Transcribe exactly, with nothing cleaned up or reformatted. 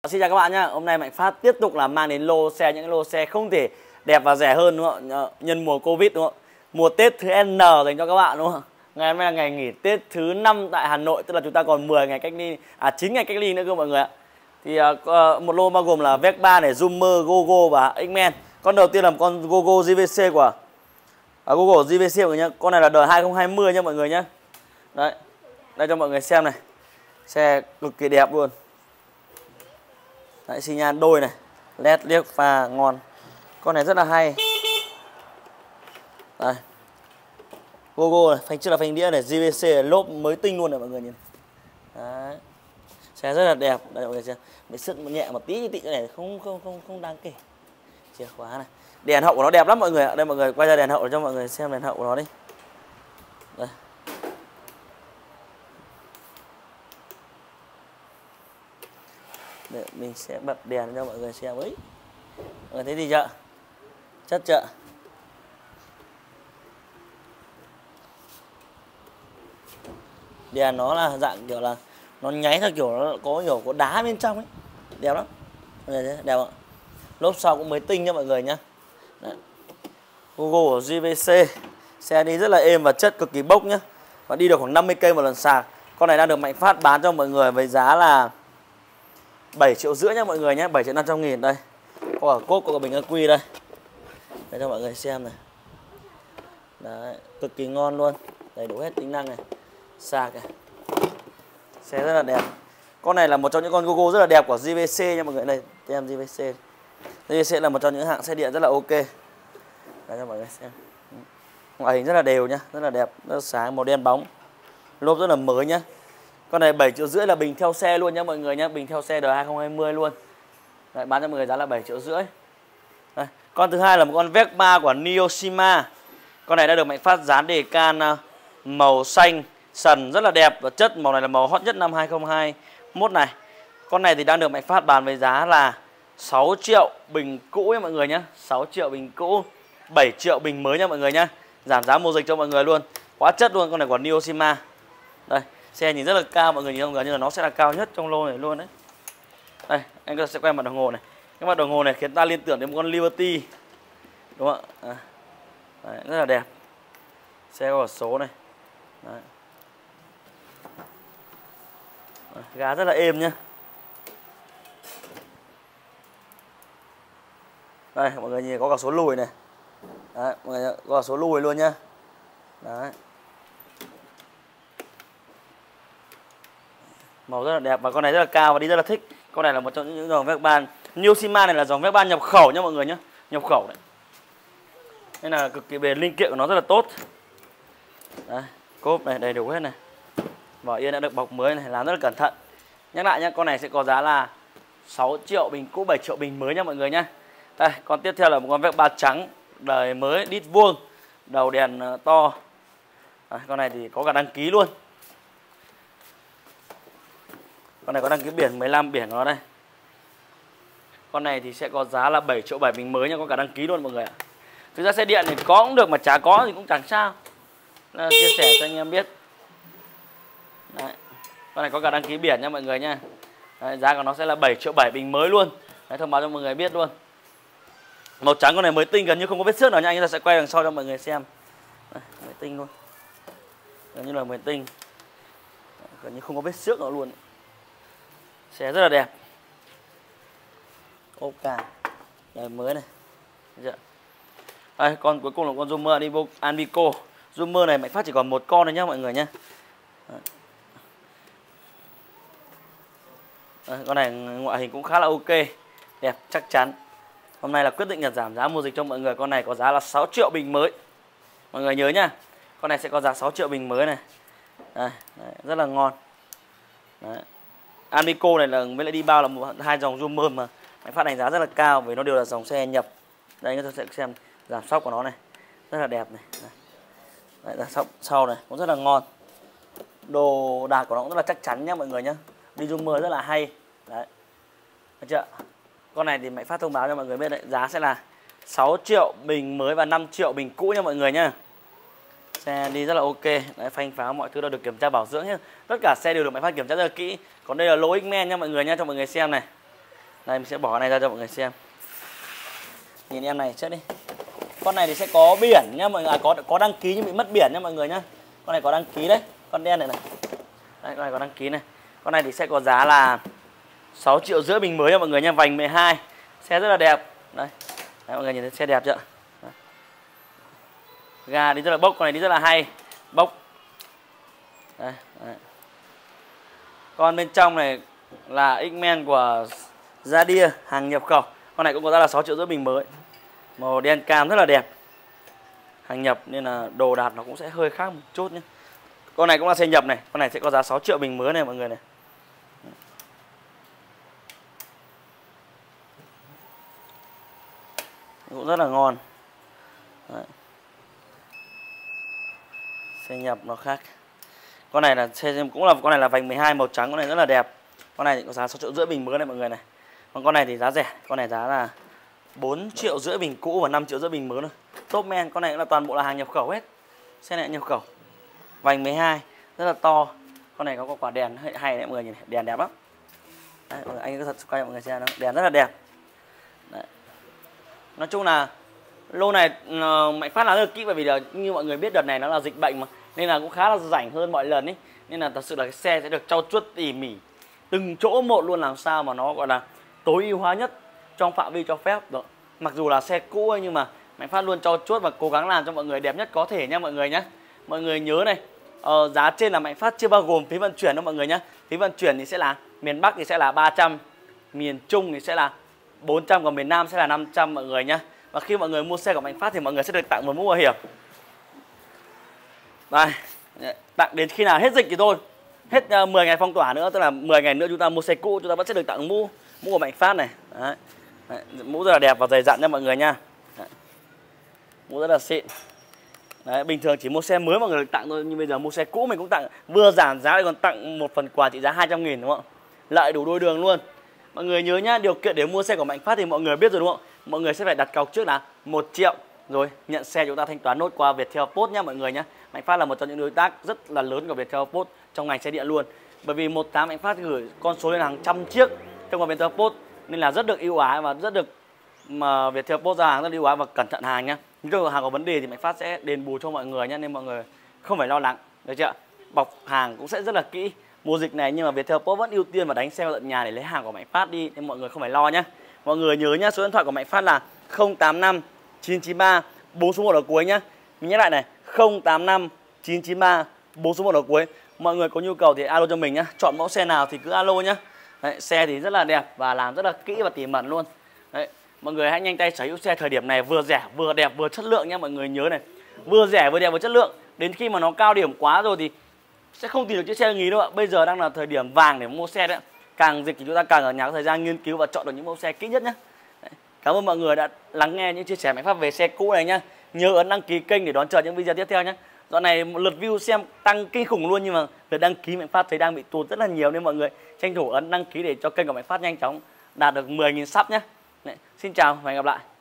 Xin chào các bạn nhé. Hôm nay Mạnh Phát tiếp tục là mang đến lô xe, những lô xe không thể đẹp và rẻ hơn đúng không? Nhân mùa Covid đúng không? Mùa Tết thứ N dành cho các bạn đúng không? Ngày hôm nay là ngày nghỉ Tết thứ năm tại Hà Nội, tức là chúng ta còn mười ngày cách ly, à chín ngày cách ly nữa cơ mọi người ạ. Thì uh, một lô bao gồm là Vec ba này, Zoomer, Gogo và X-Men. Con đầu tiên là một con Gogo giê vê xê của à, Gogo giê vê xê mọi người nhé. Con này là đời hai không hai không nha mọi người nhé. Đấy. Đây cho mọi người xem này. Xe cực kỳ đẹp luôn. Đấy, xi nhan đôi này, led liếc pha ngon. Con này rất là hay. Đây. Gogo này, phanh trước là phanh đĩa này, giê vê xê lốp mới tinh luôn này mọi người nhìn. Đấy. Xe rất là đẹp, đây mọi người xem. Để sức nhẹ một tí như tị cái này không không không không đáng kể. Chìa khóa này. Đèn hậu của nó đẹp lắm mọi người ạ. Đây mọi người quay ra đèn hậu để cho mọi người xem đèn hậu của nó đi. Đây. Để mình sẽ bật đèn cho mọi người xem ấy. Mọi người thấy gì chưa? Chất chưa? Đèn nó là dạng kiểu là nó nháy theo kiểu nó có kiểu có đá bên trong ấy. Đẹp lắm. Mọi người thấy đẹp không? Lốp sau cũng mới tinh nha mọi người nhá. Đấy. Gogo của giê vê xê. Xe đi rất là êm và chất cực kỳ bốc nhá. Và đi được khoảng năm mươi cây một lần sạc. Con này đang được Mạnh Phát bán cho mọi người với giá là bảy triệu rưỡi nhá mọi người nhé, bảy triệu năm trăm nghìn đây. Có cả cốp, có cả bình ắc quy đây. Để cho mọi người xem này. Đấy, cực kỳ ngon luôn. Đầy đủ hết tính năng này. Sạc này. Xe rất là đẹp. Con này là một trong những con Gogo rất là đẹp của giê vê xê nha mọi người. Đây, tem giê vê xê. giê vê xê là một trong những hãng xe điện rất là ok. Để cho mọi người xem. Ngoại hình rất là đều nhá, rất là đẹp, rất là sáng, màu đen bóng. Lốp rất là mới nhá. Con này bảy triệu rưỡi là bình theo xe luôn nhá mọi người nhá, bình theo xe đời hai không hai không luôn. Đấy, bán cho mọi người giá là bảy triệu rưỡi. Đây. Con thứ hai là một con Vec ba của Neoshima. Con này đã được Mạnh Phát dán đề can màu xanh sần rất là đẹp và chất, màu này là màu hot nhất năm hai không hai mốt này. Con này thì đang được Mạnh Phát bán với giá là sáu triệu bình cũ nha mọi người nhá, sáu triệu bình cũ, bảy triệu bình mới nha mọi người nhá. Giảm giá mùa dịch cho mọi người luôn. Quá chất luôn, con này của Neoshima. Đây. Xe nhìn rất là cao, mọi người nhìn không, gần như là nó sẽ là cao nhất trong lô này luôn đấy. Đây, anh sẽ quay mặt đồng hồ này. Cái mặt đồng hồ này khiến ta liên tưởng đến một con Liberty. Đúng không ạ? À. Đấy, rất là đẹp. Xe có số này. Đấy. Đấy, gá rất là êm nhá. Đây, mọi người nhìn có cả số lùi này. Đấy, mọi người có cả số lùi luôn nhá. Đấy. Màu rất là đẹp và con này rất là cao và đi rất là thích. Con này là một trong những dòng Vec ba. Neoshima này là dòng Vec ba nhập khẩu nhá mọi người nhá. Nhập khẩu đấy. Nên là cực kỳ bền, linh kiện của nó rất là tốt. Đấy, cốp này đầy đủ hết này. Vỏ yên đã được bọc mới này, làm rất là cẩn thận. Nhắc lại nhá, con này sẽ có giá là sáu triệu bình cũ, bảy triệu bình mới nhá mọi người nhá. Đây, con tiếp theo là một con Vec ba trắng, đời mới, đít vuông, đầu đèn to. Đấy, con này thì có cả đăng ký luôn. Con này có đăng ký biển mười lăm biển của nó đây. Con này thì sẽ có giá là bảy triệu bảy bình mới nha, có cả đăng ký luôn mọi người ạ. Thực ra xe điện thì có cũng được mà chả có thì cũng chẳng sao. Nên chia sẻ cho anh em biết. Đấy. Con này có cả đăng ký biển nha mọi người nha. Đấy, giá của nó sẽ là bảy triệu bảy bình mới luôn. Đấy, thông báo cho mọi người biết luôn. Màu trắng con này mới tinh, gần như không có vết xước nào nha, anh ta sẽ quay đằng sau cho mọi người xem. Đấy, mới tinh luôn. Gần như là mới tinh. Đấy, gần như không có vết xước nào luôn. Xe rất là đẹp. Ok. Đời mới này. Đây, con cuối cùng là con Zoomer Anvico. Zoomer này Mạnh Phát chỉ còn một con thôi nhá mọi người nhé. Con này ngoại hình cũng khá là ok. Đẹp, chắc chắn. Hôm nay là quyết định là giảm giá mùa dịch cho mọi người. Con này có giá là sáu triệu bình mới. Mọi người nhớ nhá. Con này sẽ có giá sáu triệu bình mới này. Đây, đấy, rất là ngon. Đấy. Anvico này là với lại đi bao là một hai dòng Zoomer mà Mạnh Phát đánh giá rất là cao vì nó đều là dòng xe nhập. Đây chúng ta sẽ xem giảm sóc của nó này, rất là đẹp này. Đấy, giảm sóc sau này cũng rất là ngon. Đồ đạc của nó cũng rất là chắc chắn nhá mọi người nhá. Đi Zoomer rất là hay. Đấy. Được chưa? Con này thì Mạnh Phát thông báo cho mọi người biết đấy, giá sẽ là sáu triệu bình mới và năm triệu bình cũ nha mọi người nhá. Xe đi rất là ok. Đấy, phanh pháo mọi thứ đều được kiểm tra bảo dưỡng nhé. Tất cả xe đều được Mạnh Phát kiểm tra rất là kỹ. Còn đây là lô X-Men nha mọi người nha, cho mọi người xem này. Đây mình sẽ bỏ cái này ra cho mọi người xem. Nhìn em này chết đi. Con này thì sẽ có biển nhá mọi người, à, có có đăng ký nhưng bị mất biển nhá mọi người nhá. Con này có đăng ký đấy, con đen này này. Đây, con này có đăng ký này. Con này thì sẽ có giá là sáu triệu rưỡi bình mới nha mọi người nha, vành mười hai. Xe rất là đẹp. Đây. Đấy, mọi người nhìn thấy xe đẹp chưa? Đấy. Ga đi rất là bốc, con này đi rất là hay. Bốc. Đây, đấy. Con bên trong này là X-Men của Radier, hàng nhập khẩu. Con này cũng có giá là sáu triệu rưỡi bình mới. Màu đen cam rất là đẹp. Hàng nhập nên là đồ đạc nó cũng sẽ hơi khác một chút nhé. Con này cũng là xe nhập này, con này sẽ có giá sáu triệu bình mới này mọi người này. Cũng rất là ngon. Đấy. Xe nhập nó khác. Con này là xe cũng là con này là vành mười hai màu trắng, con này rất là đẹp. Con này có giá sáu triệu rưỡi bình mới này mọi người này. Còn con này thì giá rẻ, con này giá là bốn triệu rưỡi bình cũ và năm triệu rưỡi bình mới thôi. Top men, con này cũng là toàn bộ là hàng nhập khẩu hết. Xe này nhập khẩu. Vành mười hai rất là to. Con này có, có quả đèn hay, hay đấy mọi người nhìn này, đèn đẹp lắm. Đấy, anh cứ thật quay mọi người xem nó, đèn rất là đẹp. Đấy. Nói chung là lô này uh, Mạnh Phát làm rất là kỹ, bởi vì là như mọi người biết đợt này nó là dịch bệnh mà, nên là cũng khá là rảnh hơn mọi lần ấy. Nên là thật sự là cái xe sẽ được trau chuốt tỉ mỉ từng chỗ một luôn, làm sao mà nó gọi là tối ưu hóa nhất trong phạm vi cho phép. Đó. Mặc dù là xe cũ ấy, nhưng mà Mạnh Phát luôn trau chuốt và cố gắng làm cho mọi người đẹp nhất có thể nha mọi người nhé. Mọi người nhớ này, uh, giá trên là Mạnh Phát chưa bao gồm phí vận chuyển đâu mọi người nhé. Phí vận chuyển thì sẽ là miền Bắc thì sẽ là ba trăm, miền Trung thì sẽ là bốn trăm, còn miền Nam sẽ là năm trăm mọi người nhé. Và khi mọi người mua xe của Mạnh Phát thì mọi người sẽ được tặng một mũ bảo hiểm. Đây, tặng đến khi nào hết dịch thì thôi. Hết uh, mười ngày phong tỏa nữa, tức là mười ngày nữa chúng ta mua xe cũ chúng ta vẫn sẽ được tặng mũ mũ của Mạnh Phát này. Đấy. Đấy, mũ rất là đẹp và dày dặn nha mọi người nha. Đấy. Mũ rất là xịn. Đấy, bình thường chỉ mua xe mới mọi người được tặng thôi, nhưng bây giờ mua xe cũ mình cũng tặng, vừa giảm giá lại còn tặng một phần quà trị giá hai trăm nghìn đúng không? Lợi đủ đôi đường luôn. Mọi người nhớ nhá, điều kiện để mua xe của Mạnh Phát thì mọi người biết rồi đúng không? Mọi người sẽ phải đặt cọc trước là một triệu, rồi nhận xe chúng ta thanh toán nốt qua Viettel Post nhá mọi người nhá. Mạnh Phát là một trong những đối tác rất là lớn của Viettel Post trong ngành xe điện luôn. Bởi vì một tháng Mạnh Phát gửi con số lên hàng trăm chiếc trong qua Viettel Post nên là rất được ưu ái và rất được mà Viettel Post ra hàng rất ưu ái và cẩn thận hàng nhá. Nếu hàng có vấn đề thì Mạnh Phát sẽ đền bù cho mọi người nhá, nên mọi người không phải lo lắng, được chưa? Bọc hàng cũng sẽ rất là kỹ. Mùa dịch này nhưng mà Viettel Post vẫn ưu tiên và đánh xe vào tận nhà để lấy hàng của Mạnh Phát đi, nên mọi người không phải lo nhá. Mọi người nhớ nhá, số điện thoại của Mạnh Phát là không tám năm chín chín ba bốn số một ở cuối nhá. Mình nhắc lại này, không tám năm chín chín ba bốn số một ở cuối. Mọi người có nhu cầu thì alo cho mình nhá. Chọn mẫu xe nào thì cứ alo nhá. Đấy, xe thì rất là đẹp và làm rất là kỹ và tỉ mẩn luôn. Đấy, mọi người hãy nhanh tay sở hữu xe thời điểm này, vừa rẻ vừa đẹp vừa chất lượng nhá mọi người nhớ này. Vừa rẻ vừa đẹp vừa chất lượng. Đến khi mà nó cao điểm quá rồi thì sẽ không tìm được chiếc xe nghỉ đâu ạ. Bây giờ đang là thời điểm vàng để mua xe đấy ạ. Càng dịch thì chúng ta càng ở nhà có thời gian nghiên cứu và chọn được những mẫu xe kỹ nhất nhé. Đấy. Cảm ơn mọi người đã lắng nghe những chia sẻ Mạnh Phát về xe cũ này nhá. Nhớ ấn đăng ký kênh để đón chờ những video tiếp theo nhé. Dạo này một lượt view xem tăng kinh khủng luôn, nhưng mà lượt đăng ký Mạnh Phát thấy đang bị tụt rất là nhiều, nên mọi người tranh thủ ấn đăng ký để cho kênh của Mạnh Phát nhanh chóng đạt được mười nghìn sub nhé. Đấy. Xin chào và hẹn gặp lại.